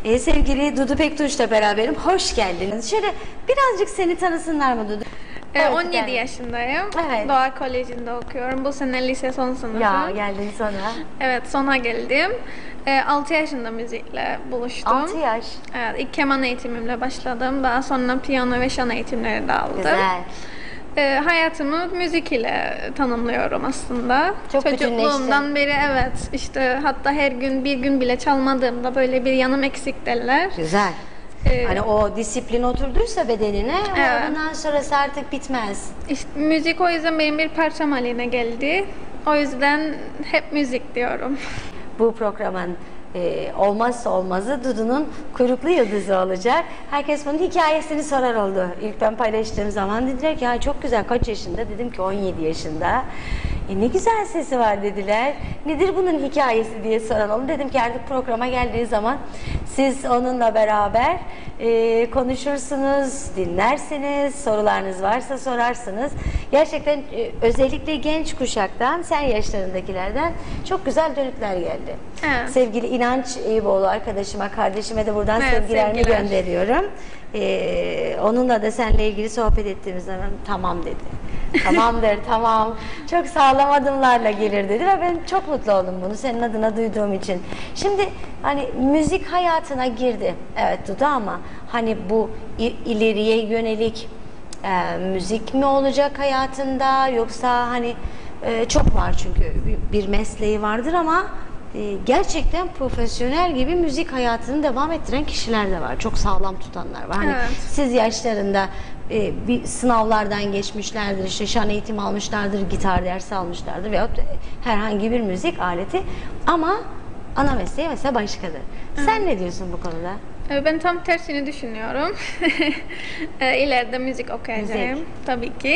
Sevgili Dudu Pektunç'la beraberim. Hoş geldiniz. Şöyle birazcık seni tanısınlar mı Dudu? 17 yaşındayım. Evet. Doğa Koleji'nde okuyorum. Bu sene lise son sınıfım. Ya geldin sonra. Evet, sona geldim. 6 yaşında müzikle buluştum. 6 yaş. Evet, ilk keman eğitimimle başladım. Daha sonra piyano ve şan eğitimleri de aldım. Güzel. Hayatımı müzik ile tanımlıyorum aslında. Çok Çocukluğumdan beri evet. İşte hatta her gün bir gün bile çalmadığımda böyle bir yanım eksik derler. Güzel. Hani o disiplin oturduysa bedenine, Evet. ondan sonrası artık bitmez. İşte müzik o yüzden benim bir parçam haline geldi. O yüzden hep müzik diyorum. Bu programın olmazsa olmazı Dudu'nun kuyruklu yıldızı olacak. Herkes bunun hikayesini sorar oldu. İlk ben paylaştığım zaman dediler ki ya çok güzel, kaç yaşında? Dedim ki 17 yaşında. Ne güzel sesi var dediler. Nedir bunun hikayesi diye soran oldu. Dedim ki artık programa geldiği zaman siz onunla beraber konuşursunuz, dinlersiniz, sorularınız varsa sorarsınız. Gerçekten özellikle genç kuşaktan, sen yaşlarındakilerden çok güzel dönütler geldi. Evet. Sevgili İnanç Eyüboğlu arkadaşıma, kardeşime de buradan Evet, sevgilerimi sevgiler. gönderiyorum. Onunla da seninle ilgili sohbet ettiğimiz zaman tamam dedi. Tamamdır, tamam. Çok sağlam adımlarla gelir dedi ve ben çok mutlu oldum bunu senin adına duyduğum için. Şimdi hani müzik hayatına girdi. Evet Dudu, ama hani bu ileriye yönelik müzik mi olacak hayatında, yoksa hani çok var çünkü bir mesleği vardır ama gerçekten profesyonel gibi müzik hayatını devam ettiren kişiler de var. Çok sağlam tutanlar var. Hani Evet. siz yaşlarında bir sınavlardan geçmişlerdir, işte şan eğitimi almışlardır, gitar dersi almışlardır veyahut herhangi bir müzik aleti, ama ana mesleği mesela başkadır. Sen ne diyorsun bu konuda? Ben tam tersini düşünüyorum. İleride müzik okuyacağım. Müzik. Tabii ki.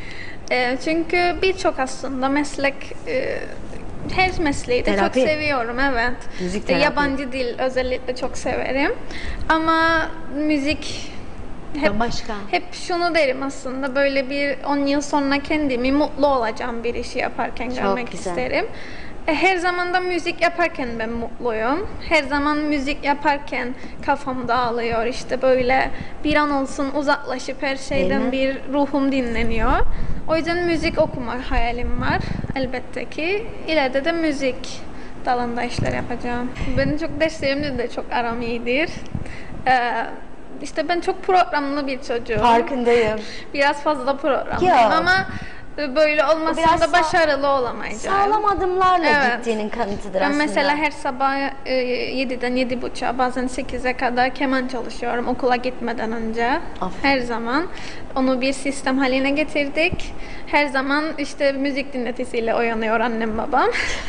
Çünkü birçok aslında meslek, her mesleği de Terapi. çok seviyorum, evet. Müzik terapi. Yabancı dil özellikle çok severim. Ama müzik Başka. hep şunu derim aslında, böyle bir 10 yıl sonra kendimi mutlu olacağım bir işi yaparken Çok görmek güzel. isterim. Her zaman da müzik yaparken ben mutluyum. Her zaman müzik yaparken kafam dağılıyor. İşte böyle bir an olsun uzaklaşıp her şeyden bir ruhum dinleniyor. O yüzden müzik okuma hayalim var. Elbette ki ileride de müzik dalında işler yapacağım. Benim çok derslerimde de çok aram iyidir. İşte ben çok programlı bir çocuğum. Farkındayım. Biraz fazla programlıyım Yok. ama böyle olmasam Biraz da başarılı olamayacağım. Sağlam adımlarla Evet. gittiğinin kanıtıdır Ben aslında. mesela her sabah 7'den 7.30'a, bazen 8'e kadar keman çalışıyorum okula gitmeden önce. Aferin. Her zaman. Onu bir sistem haline getirdik. Her zaman işte müzik dinletisiyle uyanıyor annem babam.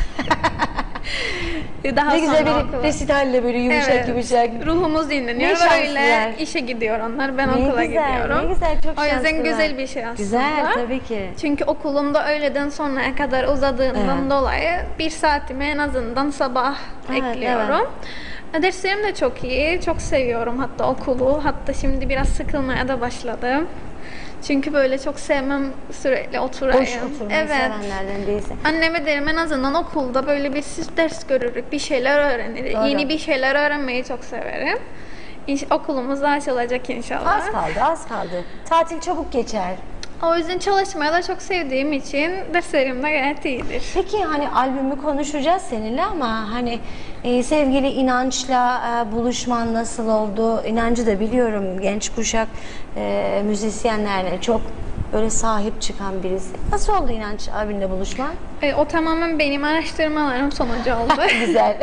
Daha Ne güzel sonra bir okula. resitalle böyle yumuşak Evet. yumuşak. Ruhumuz dinleniyor Ne ve şanslılar. öyle işe gidiyor onlar. Ben Ne okula güzel, gidiyorum. ne güzel, çok O yüzden şanslılar. güzel bir şey aslında. Güzel, tabii ki. Çünkü okulumda öğleden sonraya kadar uzadığından Evet. dolayı bir saatimi en azından sabah Evet, ekliyorum. Derslerim de çok iyi. Çok seviyorum hatta okulu. Hatta şimdi biraz sıkılmaya da başladım. Çünkü böyle çok sevmem sürekli oturayım. Boş oturmayı sevenlerden değilsin. Anneme derim en azından okulda böyle bir ders görürük, bir şeyler öğreniriz. Doğru. Yeni bir şeyler öğrenmeyi çok severim. Okulumuz da açılacak inşallah. Az kaldı, az kaldı. Tatil çabuk geçer. O yüzden çalışmayı da çok sevdiğim için derslerim de gayet iyidir. Peki hani albümü konuşacağız seninle, ama hani sevgili İnanç'la buluşman nasıl oldu? İnancı da biliyorum, genç kuşak müzisyenlerine çok böyle sahip çıkan birisi. Nasıl oldu İnanç abinle buluşman? O tamamen benim araştırmalarım sonucu oldu. Güzel.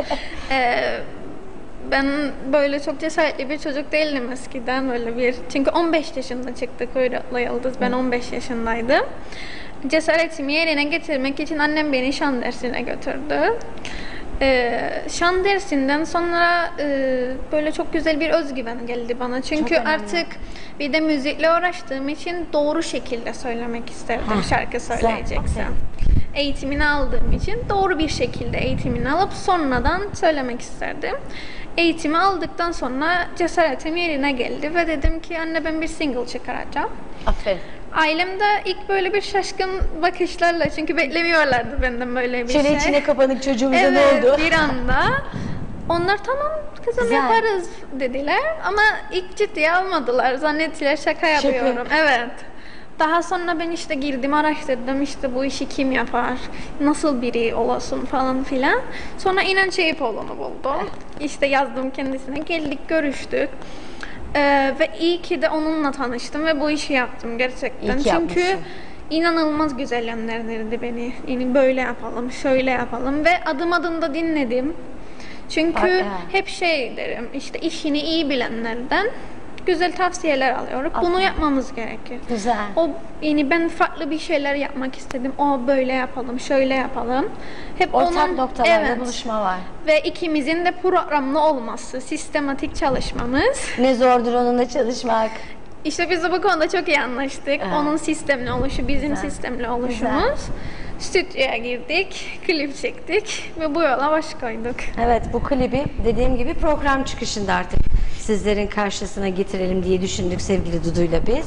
Ben böyle çok cesaretli bir çocuk değildim eskiden, böyle bir. Çünkü 15 yaşında çıktık Kuyruklu Yıldız. Ben 15 yaşındaydım. Cesaretimi yerine getirmek için annem beni şan dersine götürdü. Şan dersinden sonra böyle çok güzel bir özgüven geldi bana. Çünkü önemli. artık bir de müzikle uğraştığım için doğru şekilde söylemek isterdim şarkı söyleyeceksem. Eğitimini aldığım için doğru bir şekilde eğitimini alıp sonradan söylemek isterdim. Eğitimi aldıktan sonra cesaretim yerine geldi ve dedim ki anne ben bir single çıkaracağım. Aferin. Ailem de ilk böyle bir şaşkın bakışlarla, çünkü beklemiyorlardı benden böyle bir Şöyle şey. içine kapanık çocuğumuza Evet, ne oldu? bir anda. Onlar tamam kızım Güzel. yaparız dediler ama ilk ciddiye almadılar. Zannettiler şaka yapıyorum. Evet. Daha sonra ben işte girdim araştırdım işte bu işi kim yapar, nasıl biri olasın falan filan. Sonra İnanç Eyüpoğlu'nu buldum. İşte yazdım kendisine, geldik görüştük. Ve iyi ki de onunla tanıştım ve bu işi yaptım gerçekten. İyi ki Çünkü yapmışsın. inanılmaz güzel yönlendirdi beni. Yani böyle yapalım, şöyle yapalım ve adım adım da dinledim. Çünkü Evet. hep şey derim, işte işini iyi bilenlerden güzel tavsiyeler alıyorum. Bunu yapmamız gerekir. Güzel. O yani ben farklı bir şeyler yapmak istedim. O böyle yapalım, şöyle yapalım. Hep Ortak onun noktalarda buluşma var. ve ikimizin de programlı olması, sistematik çalışmamız. Ne zordur onunla çalışmak. İşte biz de bu konuda çok iyi anlaştık. Evet. Onun sistemli oluşu, bizim Güzel. sistemli oluşumuz. Stüdyoya girdik, klip çektik ve bu yola baş koyduk. Evet, bu klibi dediğim gibi program çıkışında artık sizlerin karşısına getirelim diye düşündük sevgili Dudu'yla biz.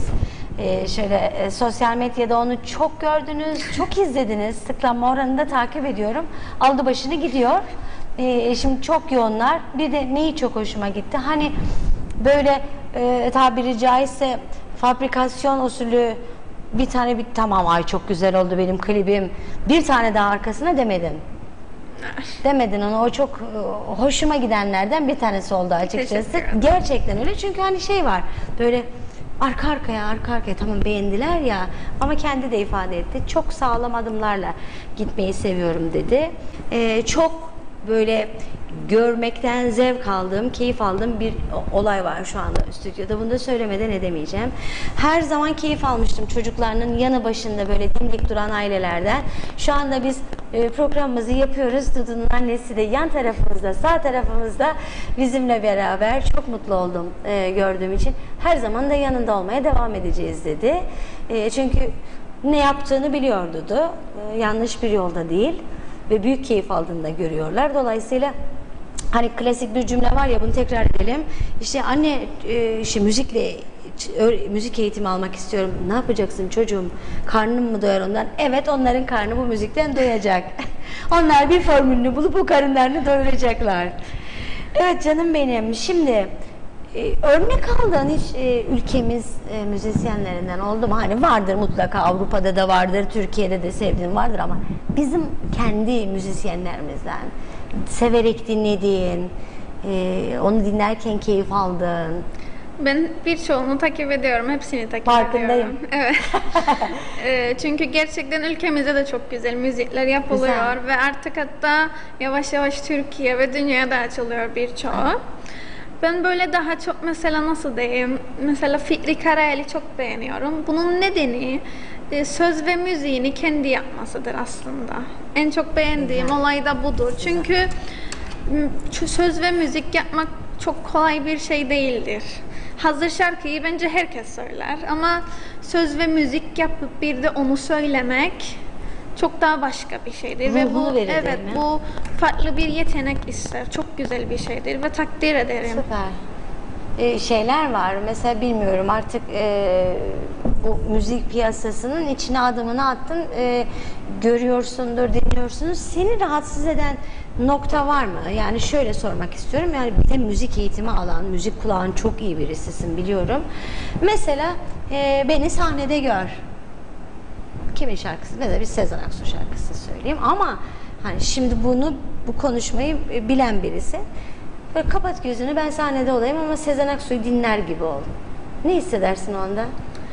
Sosyal medyada onu çok gördünüz, çok izlediniz. Tıklanma oranını da takip ediyorum. Aldı başını gidiyor. Şimdi çok yoğunlar. Bir de neyi çok hoşuma gitti? Hani böyle tabiri caizse fabrikasyon usulü bir tane tamam ay çok güzel oldu benim klibim. Bir tane daha arkasına demedin. Demedin onu. O çok hoşuma gidenlerden bir tanesi oldu açıkçası. Teşekkür ederim. Gerçekten öyle. Çünkü hani şey var. Böyle arka arkaya tamam beğendiler ya ama kendi de ifade etti. Çok sağlam adımlarla gitmeyi seviyorum dedi. Çok böyle görmekten zevk aldığım, keyif aldığım bir olay var şu anda stüdyoda. Bunu da söylemeden edemeyeceğim. Her zaman keyif almıştım çocuklarının yanı başında böyle dimdik duran ailelerden. Şu anda biz programımızı yapıyoruz. Dudu'nun annesi de yan tarafımızda, sağ tarafımızda bizimle beraber. Çok mutlu oldum gördüğüm için. Her zaman da yanında olmaya devam edeceğiz dedi. Çünkü ne yaptığını biliyor Dudu. Yanlış bir yolda değil. Ve büyük keyif aldığını da görüyorlar. Dolayısıyla hani klasik bir cümle var ya bunu tekrar edelim. İşte anne işte müzik eğitimi almak istiyorum. Ne yapacaksın çocuğum? Karnım mı doyar ondan? Evet onların karnı bu müzikten doyacak. Onlar bir formülünü bulup o karınlarını doyuracaklar. Evet canım benim. Şimdi örnek aldığın hiç ülkemiz müzisyenlerinden oldu mu? Hani vardır mutlaka Avrupa'da da vardır, Türkiye'de de sevdiğin vardır ama bizim kendi müzisyenlerimizden severek dinlediğin, onu dinlerken keyif aldığın. Ben birçoğunu takip ediyorum, hepsini takip Farkındayım. ediyorum. Evet. Çünkü gerçekten ülkemizde de çok güzel müzikler yapılıyor Güzel. ve artık hatta yavaş yavaş Türkiye ve dünyada açılıyor birçoğu. Ben böyle daha çok mesela nasıl diyeyim, mesela Fikri Karayel'i çok beğeniyorum. Bunun nedeni söz ve müziğini kendi yapmasıdır aslında. En çok beğendiğim olay da budur. Çünkü söz ve müzik yapmak çok kolay bir şey değildir. Hazır şarkıyı bence herkes söyler ama söz ve müzik yapıp bir de onu söylemek çok daha başka bir şeydir ve Ruhunu bu verir, evet değil mi? bu farklı bir yetenek ister. Çok güzel bir şeydir ve takdir ederim. Süper. Şeyler var mesela bilmiyorum artık bu müzik piyasasının içine adımını attın, görüyorsundur, dinliyorsunuz. Seni rahatsız eden nokta var mı? Yani şöyle sormak istiyorum. Yani bir de müzik eğitimi alan, müzik kulağın çok iyi birisisin biliyorum. Mesela beni sahnede gör. Kimin şarkısı? Mesela bir Sezen Aksu şarkısı söyleyeyim ama hani şimdi bu konuşmayı bilen birisi. Böyle kapat gözünü ben sahnede olayım ama Sezen Aksu'yu dinler gibi ol. Ne hissedersin o anda?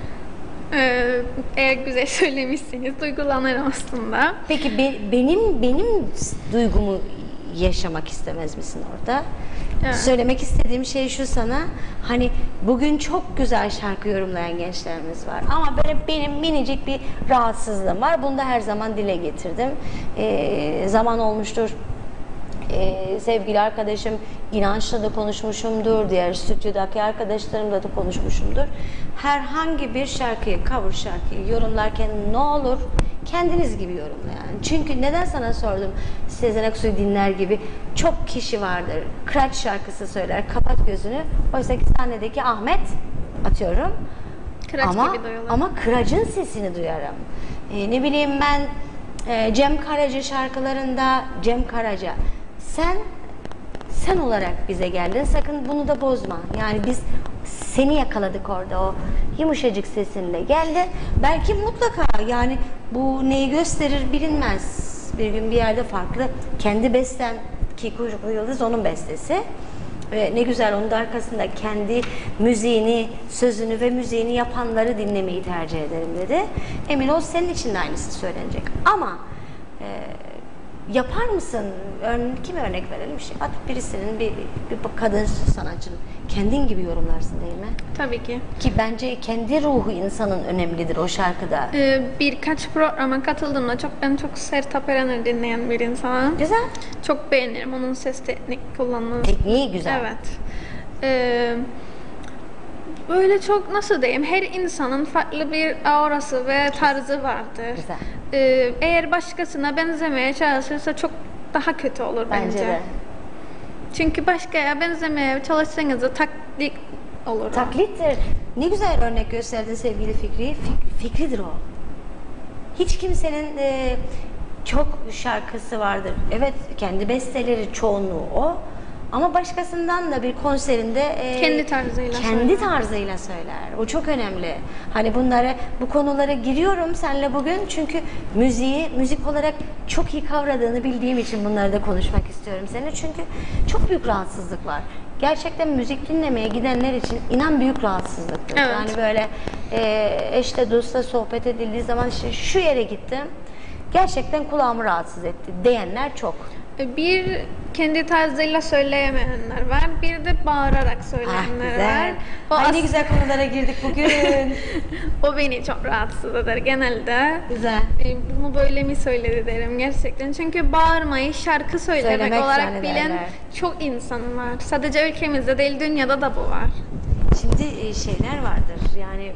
Eğer güzel söylemişsiniz duygulanırım aslında. Peki benim duygumu yaşamak istemez misin orada? Evet. Söylemek istediğim şey şu sana. Hani bugün çok güzel şarkı yorumlayan gençlerimiz var. Ama böyle benim minicik bir rahatsızlığım var. Bunu da her zaman dile getirdim. Zaman olmuştur. Sevgili arkadaşım İnanç'la da konuşmuşumdur, diğer stüdyodaki arkadaşlarımla da konuşmuşumdur. Herhangi bir şarkıyı, cover şarkıyı yorumlarken ne olur kendiniz gibi yorumlayın. Çünkü neden sana sordum Sezen Aksu'yu dinler gibi çok kişi vardır. Kıraç şarkısı söyler, kapat gözünü. Oysa ki sahnedeki Ahmet atıyorum. Kıraç gibi duyulur. Ama Kıraç'ın sesini duyarım. Ne bileyim ben sen olarak bize geldin. Sakın bunu da bozma. Yani biz seni yakaladık orada, o yumuşacık sesinle geldin. Belki mutlaka, yani bu neyi gösterir bilinmez. Bir gün bir yerde farklı, kendi besten, ki Kuyruklu Yıldız onun bestesi. Ve ne güzel, onun da arkasında kendi müziğini, sözünü ve müziğini yapanları dinlemeyi tercih ederim dedi. Emin ol senin için de aynısı söylenecek. Ama yapar mısın? Kime örnek verelim? At birisinin, bir kadın sanatçının kendin gibi yorumlarsın değil mi? Tabii ki. Ki bence kendi ruhu insanın önemlidir o şarkıda. Birkaç programa katıldığımda ben çok Sertab Erener dinleyen bir insanım. Güzel. Çok beğenirim onun ses teknik kullanımını. Tekniği güzel. Evet. Böyle çok, nasıl diyeyim, her insanın farklı bir aurası ve tarzı vardır. Güzel. Eğer başkasına benzemeye çalışırsa çok daha kötü olur bence. De. Çünkü başkaya benzemeye çalışsanız da taklit olur. Taklittir. Ne güzel örnek gösterdin sevgili Fikri. Fikridir o. Hiç kimsenin çok şarkısı vardır. Evet, kendi besteleri çoğunluğu o. Ama başkasından da bir konserinde kendi tarzıyla söyler. O çok önemli. Hani bu konulara giriyorum seninle bugün çünkü müzik olarak çok iyi kavradığını bildiğim için bunları da konuşmak istiyorum seninle. Çünkü çok büyük rahatsızlık var. Gerçekten müzik dinlemeye gidenler için inan büyük rahatsızlıktır. Evet. Yani böyle eşle dostla sohbet edildiği zaman işte şu yere gittim, gerçekten kulağımı rahatsız etti diyenler çok. Bir kendi tarzıyla söyleyemeyenler var, bir de bağırarak söyleyenler var. Ay ne güzel konulara girdik bugün. O beni çok rahatsız eder genelde. Güzel. Bunu böyle mi söyledi derim gerçekten. Çünkü bağırmayı şarkı söylemek olarak bilen çok insan var. Sadece ülkemizde değil, dünyada da bu var. Şimdi şeyler vardır yani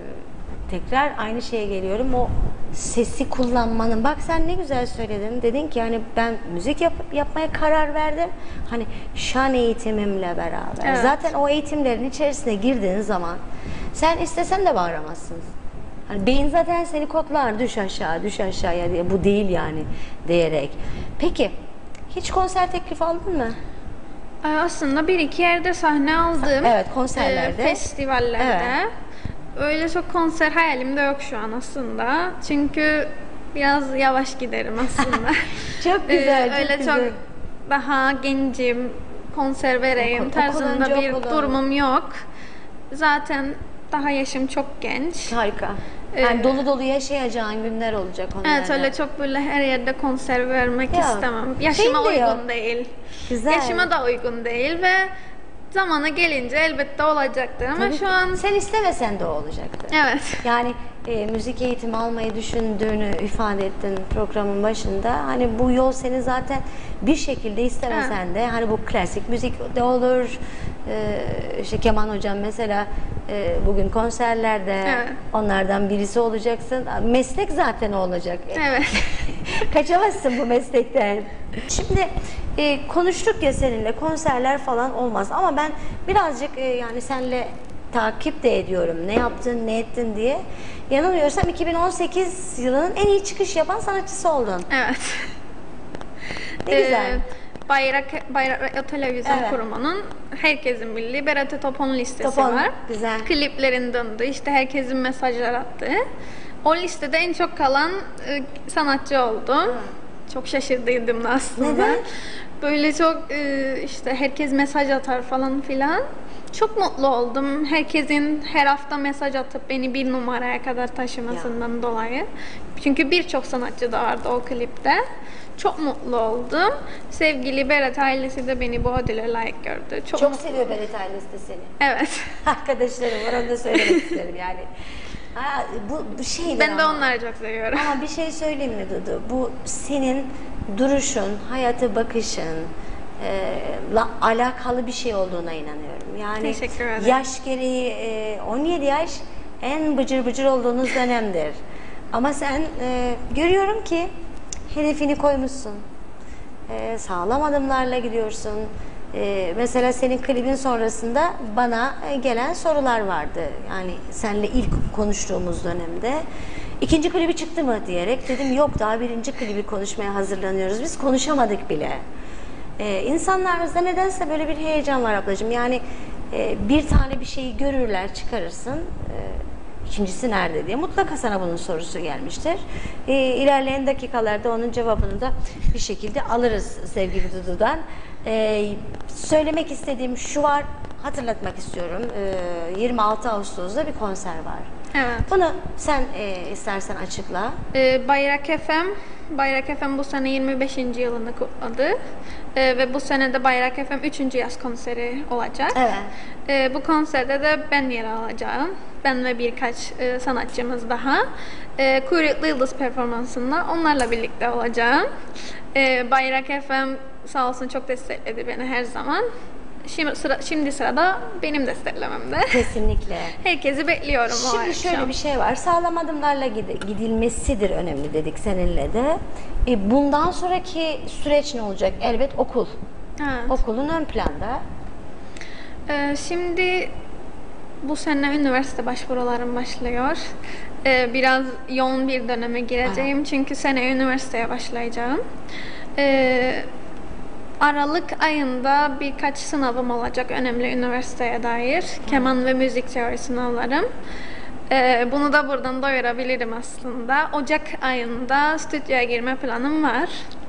tekrar aynı şeye geliyorum, o sesi kullanmanın, bak sen ne güzel söyledin, dedin ki yani ben müzik yapmaya karar verdim hani şan eğitimimle beraber. Evet. Zaten o eğitimlerin içerisine girdiğin zaman sen istesen de bağıramazsın. Hani beyin zaten seni kodlar, düş aşağıya diye, bu değil yani diyerek. Peki hiç konser teklifi aldın mı? Aslında bir iki yerde sahne aldım. Evet, konserlerde. Festivallerde. Evet. Öyle çok konser hayalim de yok şu an aslında. Çünkü biraz yavaş giderim aslında. Çok güzel, öyle güzel. çok daha gencim, konser vereyim tarzında bir durumum yok. Zaten daha yaşım çok genç. Harika. Yani dolu dolu yaşayacağın günler olacak onlarda. Evet, öyle çok böyle her yerde konser vermek istemem. Yaşıma uygun değil. Güzel. Yaşıma da uygun değil ve zamanı gelince elbette olacaktır ama tabii şu an sen istemesen de o olacaktır. Evet. Yani müzik eğitimi almayı düşündüğünü ifade ettin programın başında. Hani bu yol seni zaten bir şekilde istemesen de, hani bu klasik müzik de olur. İşte Keman hocam mesela bugün konserlerde onlardan birisi olacaksın. Meslek zaten olacak. Evet. Kaçamazsın bu meslekten. Şimdi konuştuk ya seninle, konserler falan olmaz ama ben birazcık yani seninle takip de ediyorum. Ne yaptın, ne ettin diye. Yanılmıyorsam 2018 yılının en iyi çıkış yapan sanatçısı oldun. Evet. Ne güzel. Bayrak Radyo Televizyon Kurumu'nun herkesin bildiği Berat Topon listesi var. Güzel. Kliplerin döndü. İşte herkesin mesajlar attı. O listede en çok kalan sanatçı oldum. Çok şaşırdıydım da aslında. Neden? Böyle çok işte herkes mesaj atar falan filan. Çok mutlu oldum. Herkesin her hafta mesaj atıp beni bir numaraya kadar taşımasından dolayı. Çünkü birçok sanatçı da vardı o klipte. Çok mutlu oldum. Sevgili Berat ailesi de beni bu ödüle layık gördü. Çok seviyor Berat ailesi de seni. Evet. Arkadaşlarım var, onu da söylemek isterim yani. Bu şeydir ben de onları çok seviyorum. Ama bir şey söyleyeyim mi Dudu? Bu senin duruşun, hayata bakışın alakalı bir şey olduğuna inanıyorum. Yani teşekkür ederim. Yaş gereği 17 yaş en bıcır bıcır olduğunuz dönemdir. Ama sen görüyorum ki hedefini koymuşsun. Sağlam adımlarla gidiyorsun. Mesela senin klibin sonrasında bana gelen sorular vardı. Yani seninle ilk konuştuğumuz dönemde. İkinci klibi çıktı mı diyerek dedim yok, daha birinci klibi konuşmaya hazırlanıyoruz. Biz konuşamadık bile. İnsanlarda nedense böyle bir heyecan var ablacığım. Yani bir tane bir şeyi görürler, çıkarırsın. İkincisi nerede diye. Mutlaka sana bunun sorusu gelmiştir. İlerleyen dakikalarda onun cevabını da bir şekilde alırız sevgili Dudu'dan. Söylemek istediğim şu var, hatırlatmak istiyorum. 26 Ağustos'ta bir konser var. Evet. Bunu sen istersen açıkla. Bayrak FM bu sene 25. yılını kutladı. Ve bu sene de Bayrak FM 3. yaz konseri olacak. Evet. Bu konserde de ben yer alacağım. Ben ve birkaç sanatçımız daha. Kuyruklu Yıldız performansında onlarla birlikte olacağım. Bayrak FM sağ olsun çok destekledi beni her zaman. Şimdi sırada benim desteklememde. Kesinlikle. Herkesi bekliyorum o Şimdi akşam. şöyle bir şey var. Sağlam adımlarla gidilmesidir önemli dedik seninle de. Bundan sonraki süreç ne olacak? Elbet okul. Evet. Okulun ön planda. Şimdi bu sene üniversite başvurularım başlıyor. Biraz yoğun bir döneme gireceğim çünkü seneye üniversiteye başlayacağım. Aralık ayında birkaç sınavım olacak önemli üniversiteye dair. Keman ve müzik teori sınavlarım. Bunu da buradan duyurabilirim aslında. Ocak ayında stüdyoya girme planım var.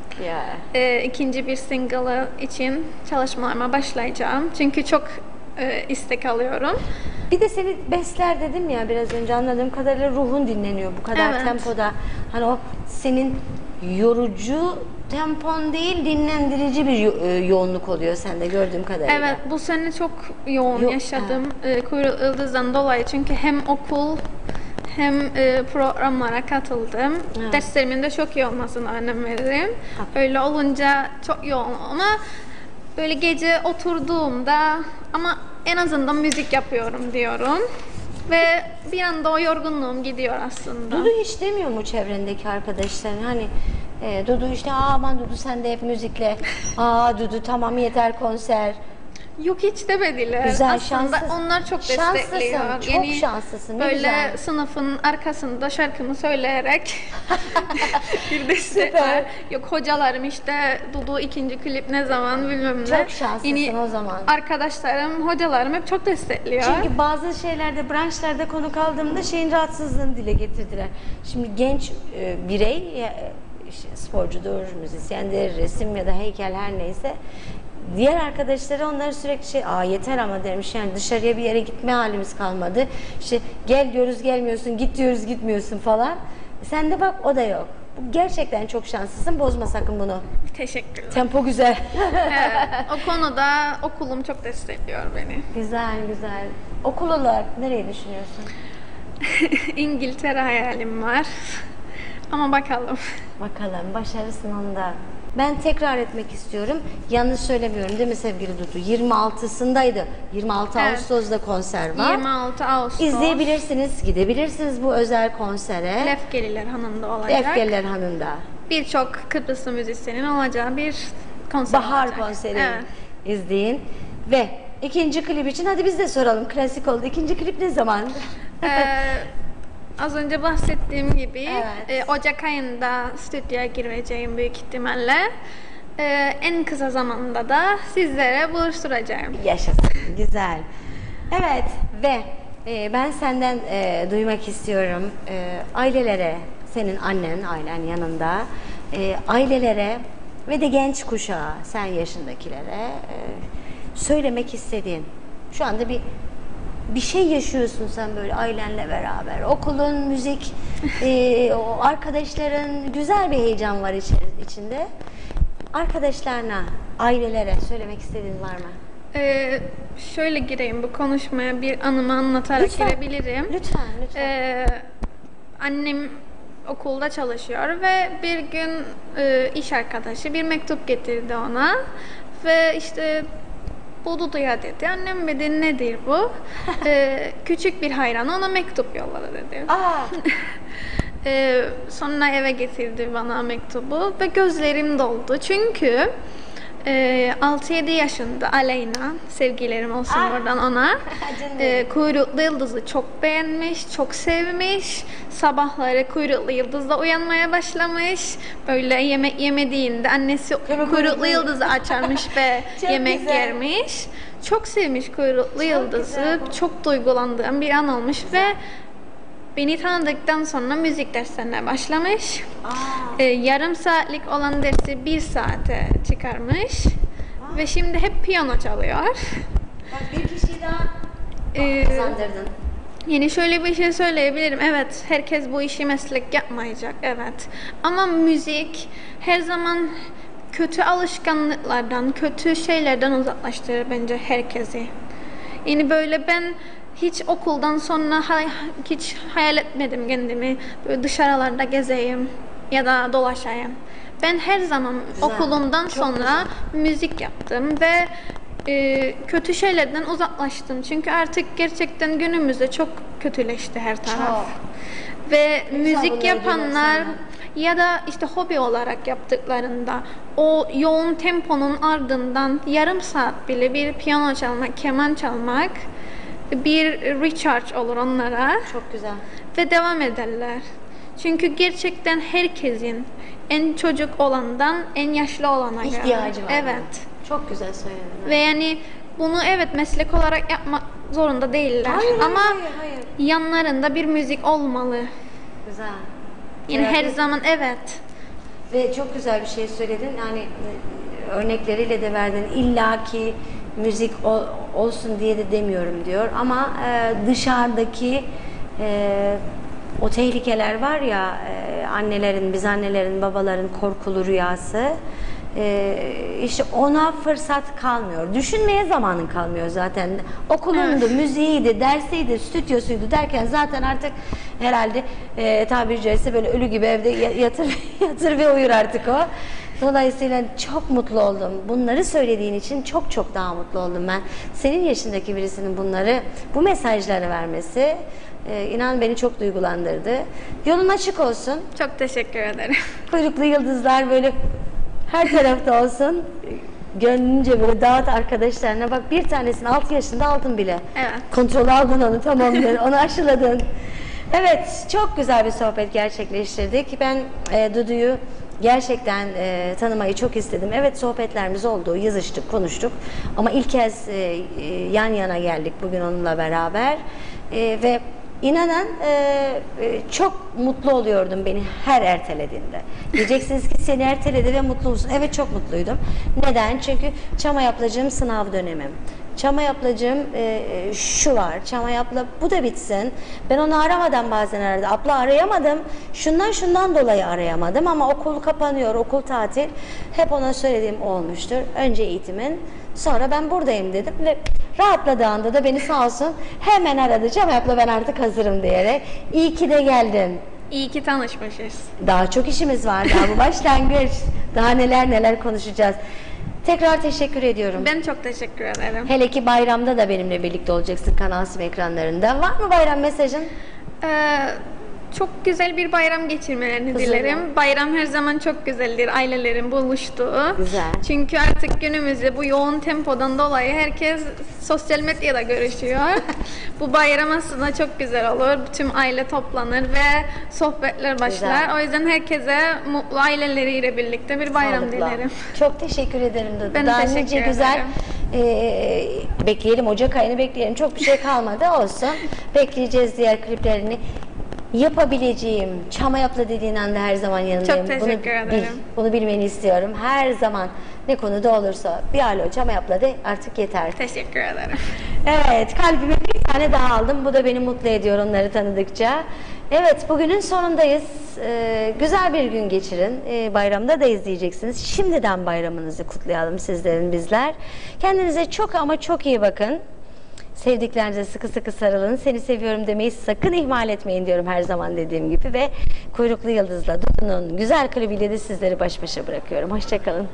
İkinci bir single için çalışmalarıma başlayacağım. Çünkü çok istek alıyorum. Bir de seni besler dedim ya biraz önce, anladığım kadarıyla ruhun dinleniyor bu kadar Evet. tempoda. Hani o senin yorucu tempon değil, dinlendirici bir yoğunluk oluyor sende gördüğüm kadarıyla. Evet, bu sene çok yoğun yaşadım Kuyruk Yıldız'dan dolayı. Çünkü hem okul hem programlara katıldım. Evet. Derslerimin de çok iyi olmasına önem veririm. Öyle olunca çok yoğun ama böyle gece oturduğumda ama en azından müzik yapıyorum diyorum. Ve bir anda o yorgunluğum gidiyor aslında. Dudu hiç demiyor mu çevrendeki arkadaşların? Hani Dudu işte aman Dudu sen de hep müzikle. Dudu tamam yeter konser. Yok hiç demediler. Güzel, aslında şanslısın. onlar çok Şanslısın, destekliyor. çok şanslısın, ne böyle güzel. sınıfın arkasında şarkımı söyleyerek bir destek Süper. var. Yok hocalarım işte Dudu ikinci klip ne zaman bilmem ne. Çok şanslısın o zaman. Arkadaşlarım, hocalarım hep çok destekliyor. Çünkü bazı şeylerde, branşlarda konu kaldığımda şeyin rahatsızlığını dile getirdiler. Şimdi genç birey, işte sporcudur, müzisyendir, resim ya da heykel her neyse, diğer arkadaşları onları sürekli yeter ama demiş, yani dışarıya bir yere gitme halimiz kalmadı. İşte gel diyoruz gelmiyorsun, git diyoruz gitmiyorsun falan. Sen de bak o da yok. Gerçekten çok şanslısın, bozma sakın bunu. Teşekkürler. Tempo güzel. Evet, o konuda okulum çok destekliyor beni. Güzel güzel. Okul olarak nereyi düşünüyorsun? İngiltere hayalim var. Ama bakalım. Bakalım başarısın onda. Ben tekrar etmek istiyorum. Yanlış söylemiyorum değil mi sevgili Dudu? 26'sındaydı. 26 Evet. Ağustos'da konser var. 26 Ağustos. İzleyebilirsiniz, gidebilirsiniz bu özel konsere. Lefkeliler Hanı'nda olacak. Lefkeliler Hanı'nda. Birçok Kıbrıslı müzisyenin olacağı bir konser Bahar olacak. konseri Evet. izleyin. Ve ikinci klip için hadi biz de soralım. Klasik oldu. İkinci klip ne zaman? Az önce bahsettiğim gibi Evet. Ocak ayında stüdyoya gireceğim büyük ihtimalle. En kısa zamanda da sizlere buluşturacağım. Yaşasın. Güzel. Evet ve ben senden duymak istiyorum. Ailelere, senin annen, ailen yanında, ailelere ve de genç kuşağa, sen yaşındakilere söylemek istediğin, şu anda bir şey yaşıyorsun sen böyle ailenle beraber. Okulun, müzik, o arkadaşların, güzel bir heyecan var içinde. Arkadaşlarına, ailelere söylemek istediğin var mı? Şöyle gireyim bu konuşmaya, bir anımı anlatarak Lütfen. girebilirim. Lütfen, lütfen. Annem okulda çalışıyor ve bir gün iş arkadaşı bir mektup getirdi ona ve işte bu Dudu'ya dedi. Annem dedi nedir bu? Küçük bir hayranı ona mektup yolladı dedi. Sonra eve getirdi bana mektubu ve gözlerim doldu. Çünkü 6-7 yaşında Aleyna, sevgilerim olsun Ah. buradan ona. Canım benim. Kuyruklu Yıldız'ı çok beğenmiş, çok sevmiş. Sabahları Kuyruklu Yıldız'la uyanmaya başlamış. Böyle yemek yemediğinde annesi Kuyruklu Yıldız'ı açarmış ve Çok yemek güzel. yermiş. Çok sevmiş Kuyruklu Yıldız'ı. güzel. Çok duygulandığım bir an olmuş ve beni tanıdıktan sonra müzik derslerine başlamış. Yarım saatlik olan dersi 1 saate çıkarmış. Ve şimdi hep piyano çalıyor. Bak bir kişiyi daha Ee, kazandırdın. Yani şöyle bir şey söyleyebilirim. Evet, herkes bu işi meslek yapmayacak. Evet. Ama müzik her zaman kötü alışkanlıklardan, kötü şeylerden uzaklaştırır bence herkesi. Yani böyle ben hiç okuldan sonra hiç hayal etmedim kendimi böyle dışarılarda gezeyim ya da dolaşayım. Ben her zaman okulumdan çok sonra müzik yaptım ve kötü şeylerden uzaklaştım. Çünkü artık gerçekten günümüzde çok kötüleşti her taraf. Çok. Ve bunları müzik duymak yapanlar senden. ya da işte hobi olarak yaptıklarında o yoğun temponun ardından yarım saat bile bir piyano çalmak, keman çalmak bir recharge olur onlara Çok güzel. ve devam ederler. Çünkü gerçekten herkesin en çocuk olandan en yaşlı olana göre. İhtiyacı var. Evet. Çok güzel söyledin. Ve yani bunu evet meslek olarak yapmak zorunda değiller. Hayır, ama hayır. yanlarında bir müzik olmalı. Güzel. Yani her Terapi- zaman evet. Ve çok güzel bir şey söyledin. Yani örnekleriyle de verdin. İlla ki müzik olsun diye de demiyorum diyor. Ama dışarıdaki o tehlikeler var ya, biz annelerin, babaların korkulu rüyası. İşte ona fırsat kalmıyor. Düşünmeye zamanın kalmıyor zaten. Okulundu, müziğiydi, dersiydi, stüdyosuydu derken zaten artık herhalde tabiri caizse böyle ölü gibi evde yatır ve uyur artık o. Dolayısıyla çok mutlu oldum. Bunları söylediğin için çok çok daha mutlu oldum ben. Senin yaşındaki birisinin bu mesajları vermesi inan beni çok duygulandırdı. Yolun açık olsun. Çok teşekkür ederim. Kuyruklu yıldızlar böyle her tarafta olsun. Gönlünce böyle dağıt arkadaşlarına. Bak bir tanesini 6 yaşında aldın bile. Evet. Kontrol aldın onu, tamamdır. Onu aşıladın. Evet, çok güzel bir sohbet gerçekleştirdik. Ben Dudu'yu gerçekten tanımayı çok istedim. Evet, sohbetlerimiz oldu, yazıştık, konuştuk. Ama ilk kez yan yana geldik bugün onunla beraber. Ve İnanın çok mutlu oluyordum beni her ertelediğinde. Diyeceksiniz ki seni erteledi ve mutlu musun? Evet, çok mutluydum. Neden? Çünkü Çamay ablacığım sınav dönemim. Çamay ablacığım şu var, Çamay abla bu da bitsin. Ben onu aramadan bazen aradım. Abla arayamadım. Şundan dolayı arayamadım ama okul kapanıyor, okul tatil. Hep ona söylediğim olmuştur. Önce eğitimin, sonra ben buradayım dedim ve rahatladığı anda da beni sağ olsun hemen aradı. Çamay abla ben artık hazırım diyerek. İyi ki de geldin. İyi ki tanışmışız. Daha çok işimiz var, daha bu başlangıç. Daha neler konuşacağız. Tekrar teşekkür ediyorum. Ben çok teşekkür ederim. Hele ki bayramda da benimle birlikte olacaksın Kanal Sim ekranlarında. Var mı bayram mesajın? Çok güzel bir bayram geçirmelerini Huzurlu. dilerim. Bayram her zaman çok güzeldir, ailelerin buluştuğu. Güzel. Çünkü artık günümüzde bu yoğun tempodan dolayı herkes sosyal medyada görüşüyor. Bu bayram aslında çok güzel olur. Tüm aile toplanır ve sohbetler başlar. Güzel. O yüzden herkese mutlu aileleriyle birlikte bir bayram Sağlıkla. dilerim. Çok teşekkür ederim Dudu. Ben Daha teşekkür nice güzel ederim. bekleyelim, Ocak ayını bekleyelim. Çok bir şey kalmadı olsun. Bekleyeceğiz diğer kliplerini. Yapabileceğim, Çamay abla dediğin anda her zaman yanındayım. Çok teşekkür ederim. Bunu bilmeni istiyorum. Her zaman ne konuda olursa bir alo Çamay abla de artık yeter. Teşekkür ederim. Evet, kalbime bir tane daha aldım. Bu da beni mutlu ediyor onları tanıdıkça. Evet, bugünün sonundayız. Güzel bir gün geçirin. Bayramda da izleyeceksiniz. Şimdiden bayramınızı kutlayalım sizlerin, bizler. Kendinize çok ama çok iyi bakın. Sevdiklerinize sıkı sıkı sarılın. Seni seviyorum demeyi sakın ihmal etmeyin diyorum her zaman dediğim gibi. Ve Kuyruklu Yıldız'la Dudu'nun güzel klibiyle de sizleri baş başa bırakıyorum. Hoşçakalın.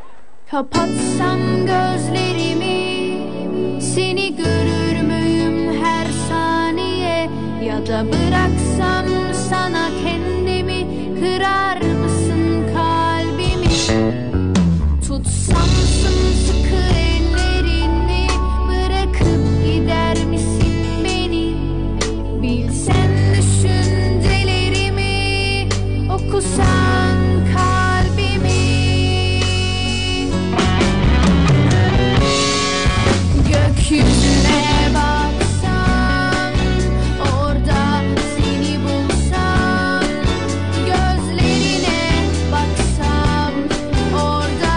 Kapatsam gözlerimi seni görür müyüm Ya da bıraksam sana kendimi, kırar mısın kalbimi? Tutsam sımsıkı ellerini, bırakıp gider misin beni? Bilsen düşüncelerimi, okusan kalbimi. Gökyüzüne baksam, orada seni bulsam, gözlerine baksam, orada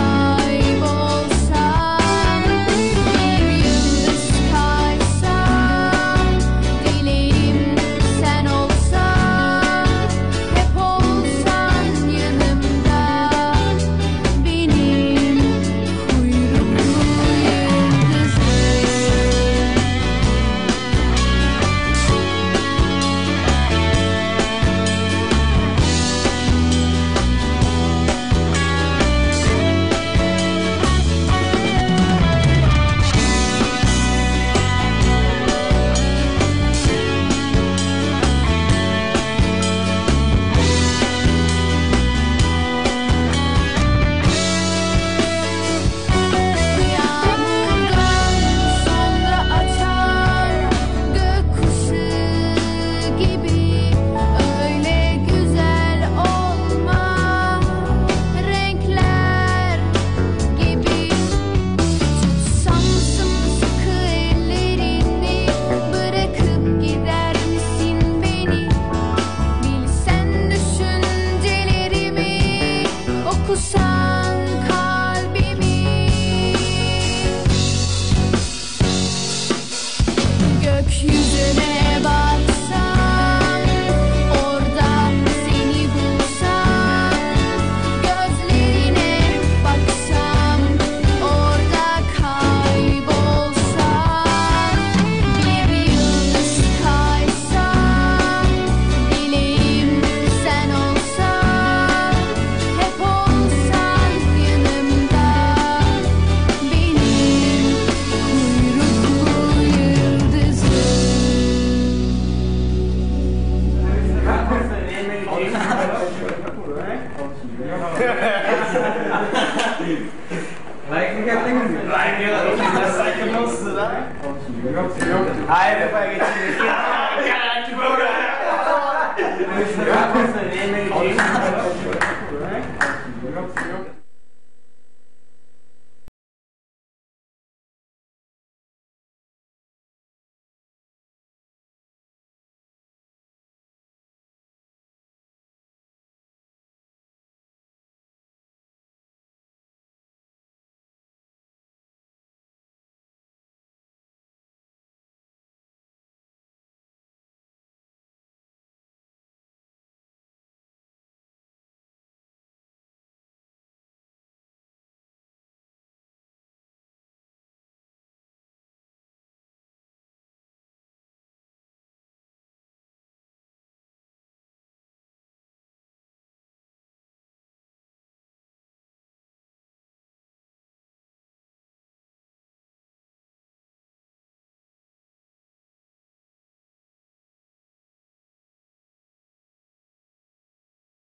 kaybolsam, bir yıldız kaysam, dileğim sen olsan, hep olsan yanımda, benim kuyruklu yıldızım. Yağmurdan sonra açan gökkuşağı gibi, öyle güzel olma, renkler gibi. Tutsam sımsıkı ellerini, bırakıp gider misin beni? Bilsen düşüncelerimi, okusan kalbimi. Gökyüzüne baksam, orada seni bulsam, gözlerine baksam, orada kaybolsam, bir yıldız kaysam, dileğim sen olsan, hep olsan yanımda, benim kuyruklu yıldızım. Hayır,